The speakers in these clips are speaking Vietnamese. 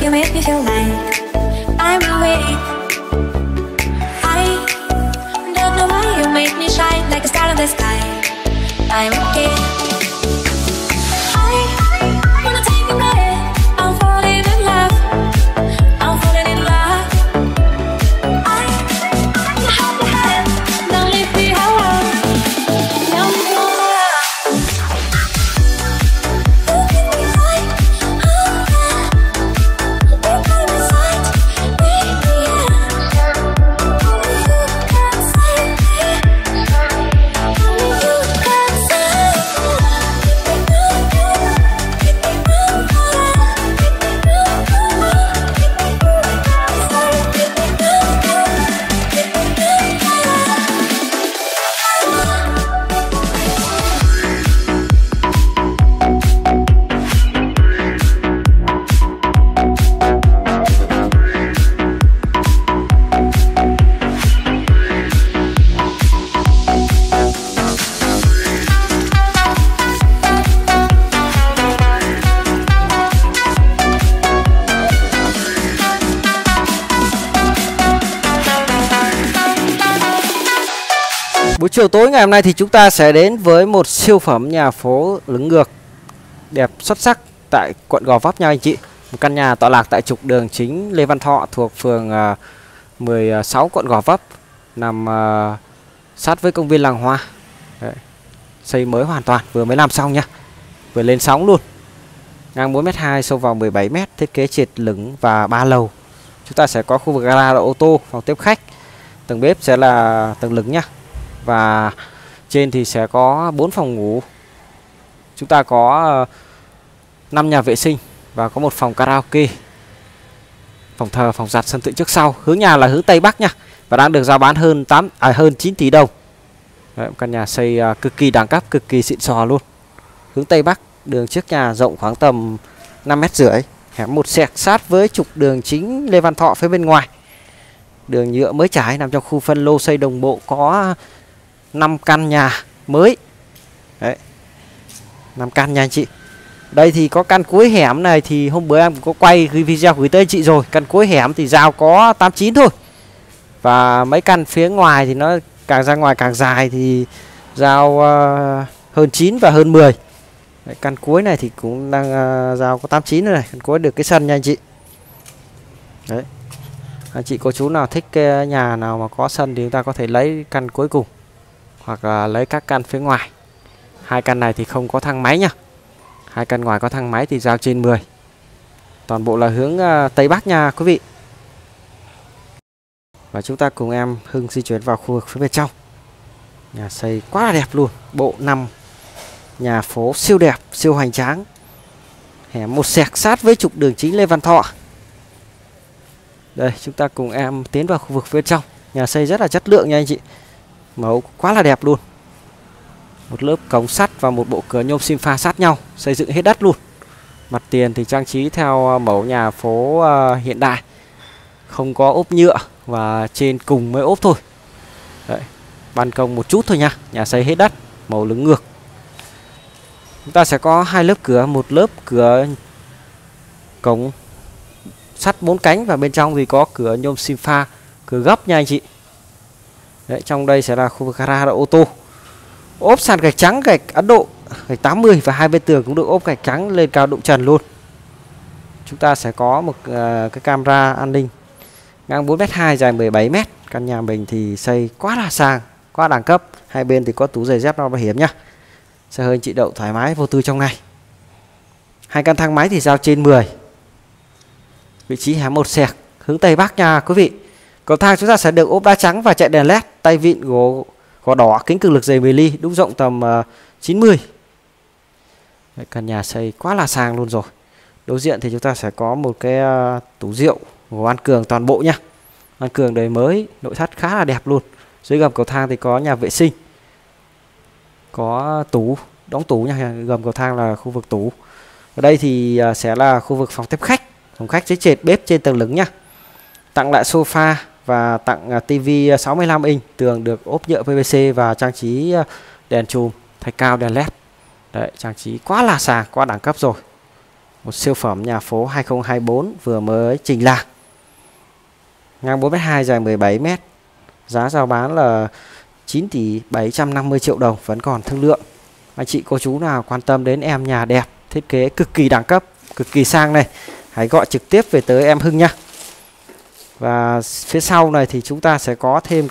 You make me feel like I'm awake. I don't know why you make me shine like a star in the sky. I'm okay. I wanna take a minute. I'm falling in love. I'm falling in love. I hold your hand. Don't leave me alone. No more. Look at me like you're by my side, baby. Only you can save me. Only you can save Buổi chiều tối ngày hôm nay thì chúng ta sẽ đến với một siêu phẩm nhà phố lưng ngược đẹp xuất sắc tại quận Gò Vấp nha anh chị. Một căn nhà tọa lạc tại trục đường chính Lê Văn Thọ thuộc phường 16 quận Gò Vấp, nằm sát với công viên Làng Hoa. Đấy. Xây mới hoàn toàn, vừa mới làm xong nhá. Vừa lên sóng luôn. Ngang 4m2, sâu vào 17m, thiết kế trệt lửng và 3 lầu. Chúng ta sẽ có khu vực gara ô tô, phòng tiếp khách. Tầng bếp sẽ là tầng lửng nhá. Và trên thì sẽ có 4 phòng ngủ. Chúng ta có 5 nhà vệ sinh và có một phòng karaoke, phòng thờ, phòng giặt, sân thượng trước sau. Hướng nhà là hướng Tây Bắc nha. Và đang được giao bán hơn 9 tỷ đồng. Đấy, căn nhà xây cực kỳ đẳng cấp, cực kỳ xịn sò luôn. Hướng Tây Bắc, đường trước nhà rộng khoảng tầm 5,5 m, hẻm một sẹt sát với trục đường chính Lê Văn Thọ phía bên ngoài. Đường nhựa mới trải, nằm trong khu phân lô xây đồng bộ, có 5 căn nhà mới. Đấy, 5 căn nha anh chị. Đây thì có căn cuối hẻm này thì hôm bữa em cũng có quay video gửi tới anh chị rồi. Căn cuối hẻm thì giao có 89 thôi. Và mấy căn phía ngoài thì nó càng ra ngoài càng dài thì giao hơn 9 và hơn 10. Đấy, căn cuối này thì cũng đang giao có 89 rồi này. Căn cuối được cái sân nha anh chị. Đấy, anh chị cô chú nào thích cái nhà nào mà có sân thì chúng ta có thể lấy căn cuối cùng, hoặc là lấy các căn phía ngoài. Hai căn này thì không có thang máy nha. Hai căn ngoài có thang máy thì giao trên 10. Toàn bộ là hướng Tây Bắc nha quý vị. Và chúng ta cùng em Hưng di chuyển vào khu vực phía bên trong. Nhà xây quá là đẹp luôn. Bộ 5 nhà phố siêu đẹp, siêu hoành tráng. Hẻm một sẹt sát với trục đường chính Lê Văn Thọ. Đây, chúng ta cùng em tiến vào khu vực phía trong. Nhà xây rất là chất lượng nha anh chị. Mẫu quá là đẹp luôn. Một lớp cống sắt và một bộ cửa nhôm sim pha sát nhau, xây dựng hết đất luôn. Mặt tiền thì trang trí theo mẫu nhà phố hiện đại, không có ốp nhựa và trên cùng mới ốp thôi. Đấy, ban công một chút thôi nha. Nhà xây hết đất, màu lưng ngược. Chúng ta sẽ có 2 lớp cửa, một lớp cửa cổng sắt 4 cánh và bên trong thì có cửa nhôm sim pha, cửa gấp nha anh chị. Đấy, trong đây sẽ là khu vực gara ô tô. Ốp sàn gạch trắng, gạch Ấn Độ, gạch 80 và hai bên tường cũng được ốp gạch trắng lên cao độ trần luôn. Chúng ta sẽ có một cái camera an ninh ngang 4m2, dài 17m. Căn nhà mình thì xây quá là sang, quá đẳng cấp. Hai bên thì có tủ giày dép, nón bảo hiểm nhá. Xe hơi anh chị đậu thoải mái vô tư trong này. Hai căn thang máy thì giao trên 10. Vị trí hẻm một sẹt, hướng Tây Bắc nha quý vị. Cầu thang chúng ta sẽ được ốp đá trắng và chạy đèn led, tay vịn gỗ đỏ, kính cường lực dày 10 ly, đúc rộng tầm 90. Đấy, căn nhà xây quá là sang luôn rồi. Đối diện thì chúng ta sẽ có một cái tủ rượu gỗ An Cường toàn bộ nhá. An Cường đời mới, nội thất khá là đẹp luôn. Dưới gầm cầu thang thì có nhà vệ sinh, có tủ, đóng tủ nha. Gầm cầu thang là khu vực tủ. Ở đây thì sẽ là khu vực phòng tiếp khách. Phòng khách dưới trệt, bếp trên tầng lửng nhá. Tặng lại sofa và tặng tivi 65 inch, tường được ốp nhựa PVC và trang trí đèn chùm thạch cao, đèn led. Đấy, trang trí quá là sang, quá đẳng cấp rồi. Một siêu phẩm nhà phố 2024 vừa mới trình làng. Ngang 4m2, dài 17m. Giá chào bán là 9 tỷ 750 triệu đồng, vẫn còn thương lượng. Anh chị cô chú nào quan tâm đến em nhà đẹp, thiết kế cực kỳ đẳng cấp, cực kỳ sang này, hãy gọi trực tiếp về tới em Hưng nhá. Và phía sau này thì chúng ta sẽ có thêm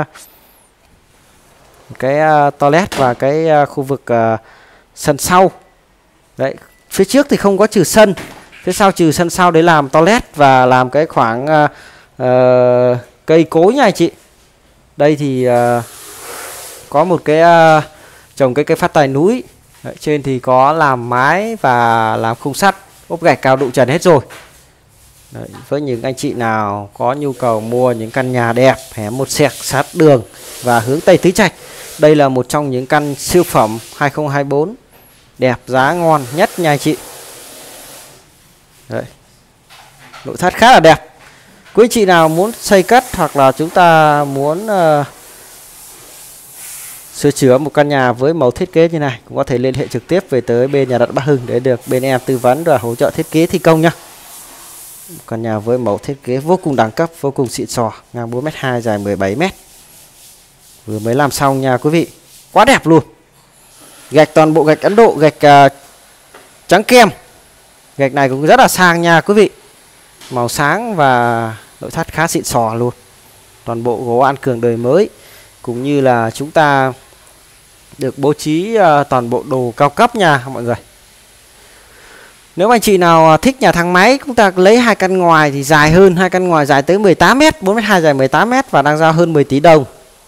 cái toilet và cái khu vực sân sau. Đấy, phía trước thì không có trừ sân, phía sau trừ sân sau để làm toilet và làm cái khoảng cây cối nha anh chị. Đây thì có một cái trồng cái cây phát tài núi. Đấy, trên thì có làm mái và làm khung sắt, ốp gạch cao độ trần hết rồi. Đấy, với những anh chị nào có nhu cầu mua những căn nhà đẹp, hẻm một sẹc sát đường và hướng Tây Tứ Trạch, đây là một trong những căn siêu phẩm 2024 đẹp, giá ngon nhất nha anh chị. Đấy, nội thất khá là đẹp. Quý anh chị nào muốn xây cất hoặc là chúng ta muốn sửa chữa một căn nhà với mẫu thiết kế như này, cũng có thể liên hệ trực tiếp về tới bên nhà đất Bắc Hưng để được bên em tư vấn và hỗ trợ thiết kế thi công nhá. Căn nhà với mẫu thiết kế vô cùng đẳng cấp, vô cùng xịn sò, ngang 4m2, dài 17m. Vừa mới làm xong nha quý vị. Quá đẹp luôn. Gạch toàn bộ gạch Ấn Độ, gạch trắng kem. Gạch này cũng rất là sang nha quý vị. Màu sáng và nội thất khá xịn sò luôn. Toàn bộ gỗ An Cường đời mới, cũng như là chúng ta được bố trí toàn bộ đồ cao cấp nha mọi người. Nếu anh chị nào thích nhà thang máy, chúng ta lấy hai căn ngoài thì dài hơn, hai căn ngoài dài tới 18m, 4m2 dài 18m và đang giao hơn 10 tỷ đồng.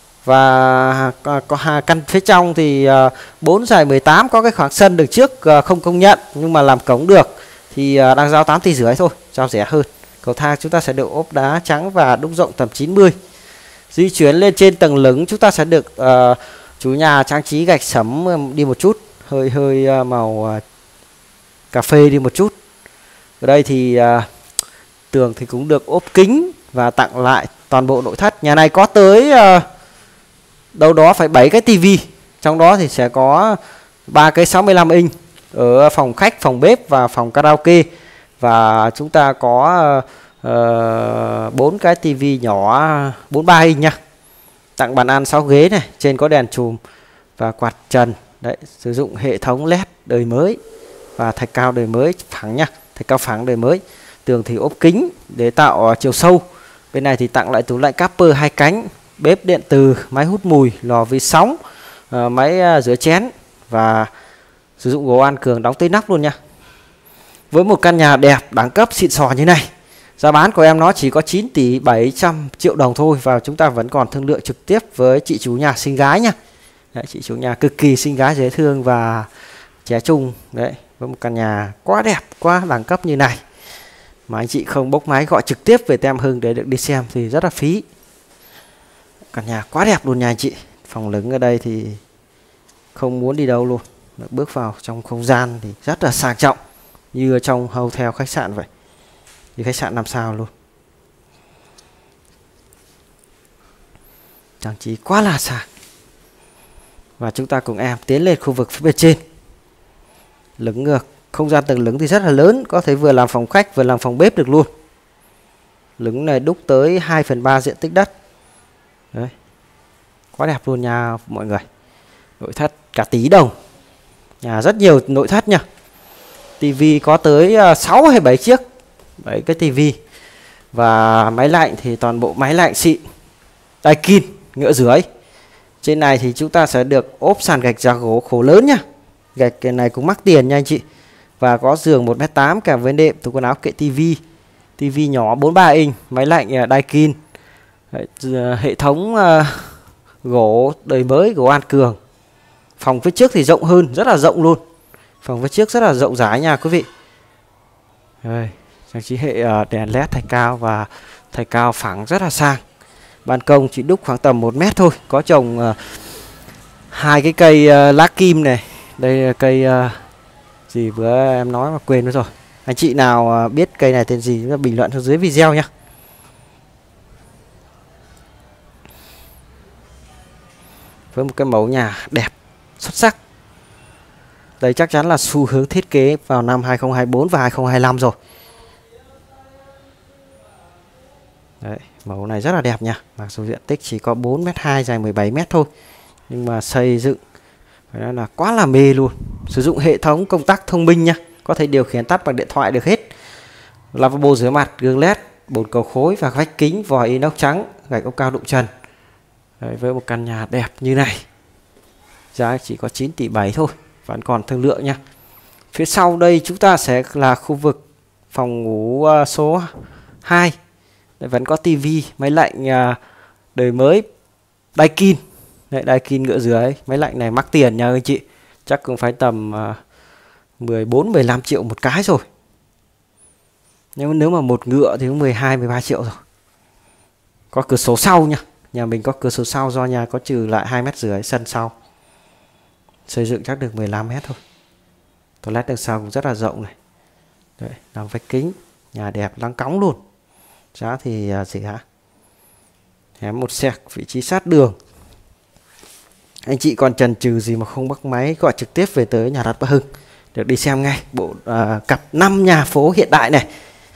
Và có hai căn phía trong thì 4 dài 18, có cái khoảng sân được trước không công nhận nhưng mà làm cống được thì đang giao 8 tỷ rưỡi thôi, giao rẻ hơn. Cầu thang chúng ta sẽ được ốp đá trắng và đúc rộng tầm 90. Di chuyển lên trên tầng lửng chúng ta sẽ được chủ nhà trang trí gạch sẫm đi một chút, hơi màu cà phê đi một chút. Ở đây thì tường thì cũng được ốp kính và tặng lại toàn bộ nội thất. Nhà này có tới đâu đó phải 7 cái tivi, trong đó thì sẽ có 3 cái 65 inch ở phòng khách, phòng bếp và phòng karaoke, và chúng ta có 4 cái tivi nhỏ 43 inch nha. Tặng bàn ăn 6 ghế này, trên có đèn chùm và quạt trần. Đấy, sử dụng hệ thống LED đời mới và thạch cao đời mới phẳng nha, thạch cao phẳng đời mới. Tường thì ốp kính để tạo chiều sâu. Bên này thì tặng lại tủ lạnh Capper 2 cánh, bếp điện từ, máy hút mùi, lò vi sóng, máy rửa chén và sử dụng gỗ An Cường đóng tới nắp luôn nha. Với một căn nhà đẹp, đẳng cấp, xịn sò như này, giá bán của em nó chỉ có 9 tỷ 700 triệu đồng thôi, và chúng ta vẫn còn thương lượng trực tiếp với chị chủ nhà xinh gái nha. Đấy, chị chủ nhà cực kỳ xinh gái, dễ thương và trẻ trung. Đấy, với một căn nhà quá đẹp, quá đẳng cấp như này mà anh chị không bốc máy gọi trực tiếp về Tem Hưng để được đi xem thì rất là phí. Căn nhà quá đẹp luôn nha anh chị. Phòng lửng ở đây thì không muốn đi đâu luôn. Bước vào trong không gian thì rất là sang trọng, như ở trong hotel khách sạn vậy, như khách sạn 5 sao luôn. Trang trí quá là sang. Và chúng ta cùng em tiến lên khu vực phía bên trên. Lửng ngược, không gian tầng lửng thì rất là lớn, có thể vừa làm phòng khách vừa làm phòng bếp được luôn. Lửng này đúc tới 2/3 diện tích đất. Đấy, quá đẹp luôn nha mọi người. Nội thất cả tỷ đồng. Nhà rất nhiều nội thất nha. Tivi có tới 6 hay 7 chiếc, 7 cái tivi. Và máy lạnh thì toàn bộ máy lạnh xịn, Daikin, ngựa rưỡi. Trên này thì chúng ta sẽ được ốp sàn gạch giá gỗ khổ lớn nha. Gạch cái này cũng mắc tiền nha anh chị. Và có giường 1m8 kèm với đệm, tủ quần áo, kệ tivi, tivi nhỏ 43 inch, máy lạnh Daikin. Đấy, hệ thống gỗ đời mới, gỗ An Cường. Phòng phía trước thì rộng hơn, rất là rộng luôn. Phòng phía trước rất là rộng rãi nha quý vị. Đây, trang trí hệ đèn LED thạch cao và thạch cao phẳng rất là sang. Ban công chỉ đúc khoảng tầm 1 mét thôi, có trồng 2 cái cây lá kim này. Đây là cây gì vừa em nói mà quên mất rồi. Anh chị nào biết cây này tên gì chúng ta bình luận xuống dưới video nhé. Với một cái mẫu nhà đẹp, xuất sắc. Đây chắc chắn là xu hướng thiết kế vào năm 2024 và 2025 rồi. Đấy, mẫu này rất là đẹp nha. Mặc dù diện tích chỉ có 4m2 dài 17m thôi, nhưng mà xây dựng phải nói là quá là mê luôn. Sử dụng hệ thống công tắc thông minh nha, có thể điều khiển tắt bằng điện thoại được hết. Lavabo rửa mặt, gương led, bồn cầu khối và vách kính vòi inox trắng, gạch ốc cao đụng trần. Đấy, với một căn nhà đẹp như này, giá chỉ có 9 tỷ 7 thôi, vẫn còn thương lượng nha. Phía sau đây chúng ta sẽ là khu vực phòng ngủ số 2. Đấy, vẫn có tivi, máy lạnh đời mới Daikin. Đấy, Daikin ngựa dưới. Máy lạnh này mắc tiền nha anh chị, chắc cũng phải tầm 14-15 triệu một cái rồi. Nếu mà một ngựa thì cũng 12-13 triệu rồi. Có cửa sổ sau nha. Nhà mình có cửa sổ sau do nhà có trừ lại 2,5 m sân sau. Xây dựng chắc được 15 m thôi. Toilet đằng sau cũng rất là rộng này. Đấy, làm vách kính, nhà đẹp lăng cóng luôn. Giá thì rẻ. Hẻm một sẹc, vị trí sát đường. Anh chị còn chần chừ gì mà không bắt máy gọi trực tiếp về tới nhà đất Bá Hưng, được đi xem ngay bộ cặp 5 nhà phố hiện đại này.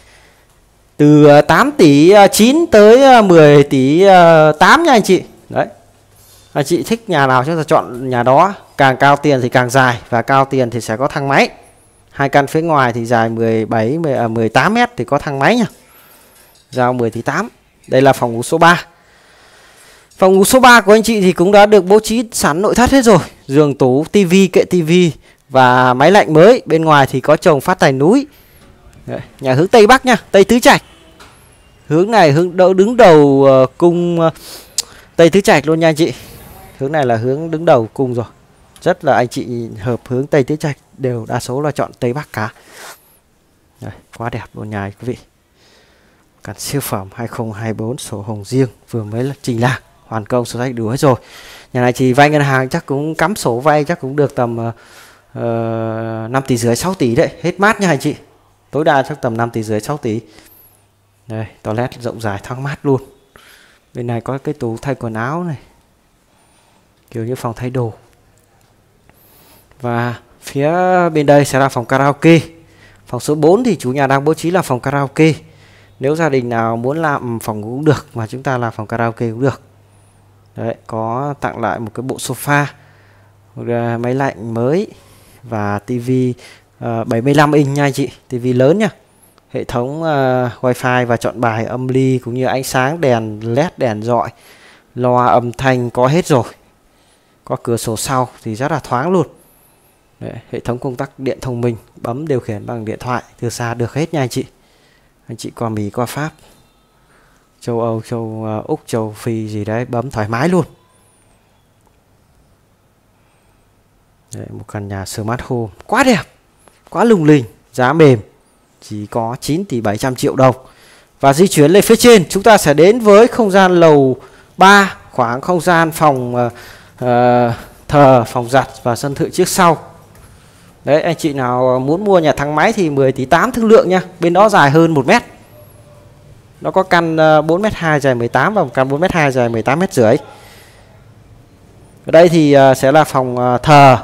Từ 8 tỷ 9 tới 10 tỷ 8 nha anh chị. Đấy. Anh chị thích nhà nào chúng ta chọn nhà đó. Càng cao tiền thì càng dài, và cao tiền thì sẽ có thang máy. Hai căn phía ngoài thì dài 18 m thì có thang máy nha. Giao 10 tỷ 8. Đây là phòng ngủ số 3. Phòng ngủ số 3 của anh chị thì cũng đã được bố trí sẵn nội thất hết rồi. Giường, tủ, tivi, kệ tivi và máy lạnh mới. Bên ngoài thì có trồng phát tài núi. Đấy, nhà hướng Tây Bắc nha, Tây Tứ Trạch. Hướng này đứng đầu cung Tây Tứ Trạch luôn nha anh chị. Hướng này là hướng đứng đầu cung rồi. Rất là anh chị hợp hướng Tây Tứ Trạch đều đa số là chọn Tây Bắc cả. Đấy, quá đẹp luôn nhà quý vị. Căn siêu phẩm 2024 sổ hồng riêng vừa mới là trình làng, hoàn công sổ sách đủ hết rồi. Nhà này chỉ vay ngân hàng chắc cũng cắm sổ vay chắc cũng được tầm 5 tỷ rưỡi 6 tỷ đấy, hết mát nha anh chị. Tối đa chắc tầm 5 tỷ rưỡi 6 tỷ. Đây, toilet rộng dài thoáng mát luôn. Bên này có cái tủ thay quần áo này, kiểu như phòng thay đồ. Và phía bên đây sẽ là phòng karaoke. Phòng số 4 thì chủ nhà đang bố trí là phòng karaoke. Nếu gia đình nào muốn làm phòng ngủ cũng được, mà chúng ta làm phòng karaoke cũng được. Đấy, có tặng lại một cái bộ sofa, một máy lạnh mới và tivi 75 inch nha anh chị, tivi lớn nha. Hệ thống wifi và chọn bài âm ly cũng như ánh sáng đèn led, đèn rọi, loa âm thanh có hết rồi. Có cửa sổ sau thì rất là thoáng luôn. Đấy, hệ thống công tắc điện thông minh, bấm điều khiển bằng điện thoại từ xa được hết nha anh chị. Anh chị qua Mỹ, qua Pháp, châu Âu, châu Úc, châu Phi gì đấy bấm thoải mái luôn. Đấy, một căn nhà smart home quá đẹp, quá lung linh, giá mềm, chỉ có 9 tỷ 700 triệu đồng. Và di chuyển lên phía trên, chúng ta sẽ đến với không gian lầu 3, khoảng không gian phòng thờ, phòng giặt và sân thượng trước sau. Đấy, anh chị nào muốn mua nhà thang máy thì 10 tỷ 8 thương lượng nha. Bên đó dài hơn 1 mét. Nó có căn 4m2 dài 18 và một căn 4m2 dài 18,5 m. Ở đây thì sẽ là phòng thờ.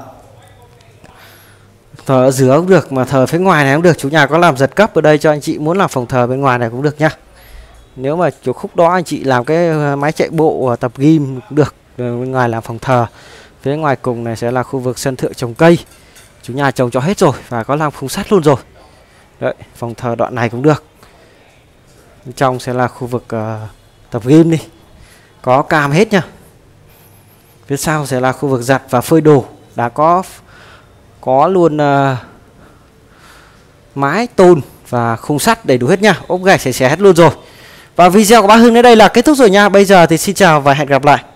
Thờ ở giữa cũng được, mà thờ phía ngoài này cũng được. Chủ nhà có làm giật cấp ở đây cho anh chị muốn làm phòng thờ bên ngoài này cũng được nha. Nếu mà chỗ khúc đó anh chị làm cái máy chạy bộ tập gym cũng được. Bên ngoài làm phòng thờ. Phía ngoài cùng này sẽ là khu vực sân thượng trồng cây. Chủ nhà trồng cho hết rồi và có làm khung sắt luôn rồi. Đấy, phòng thờ đoạn này cũng được. Bên trong sẽ là khu vực tập gym đi, có cam hết nha. Phía sau sẽ là khu vực giặt và phơi đồ, đã có luôn mái tôn và khung sắt đầy đủ hết nha, ốp gạch sạch sẽ hết luôn rồi. Và video của Bá Hưng đến đây là kết thúc rồi nha. Bây giờ thì xin chào và hẹn gặp lại.